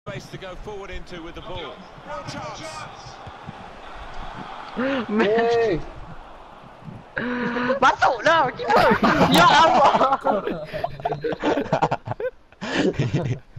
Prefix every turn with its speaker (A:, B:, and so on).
A: space to go forward into with the ball. No chance.
B: Masuk dah, keeper. Ya Allah.